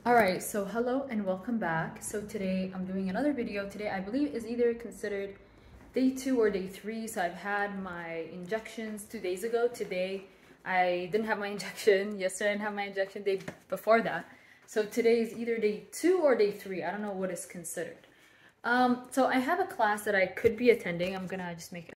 Alright, so hello and welcome back. So today I'm doing another video. Today I believe is either considered day 2 or day 3. So I've had my injections 2 days ago. Today I didn't have my injection. Yesterday I didn't have my injection. Day before that. So today is either day 2 or day 3. I don't know what is considered. So I have a class that I could be attending. I'm gonna just make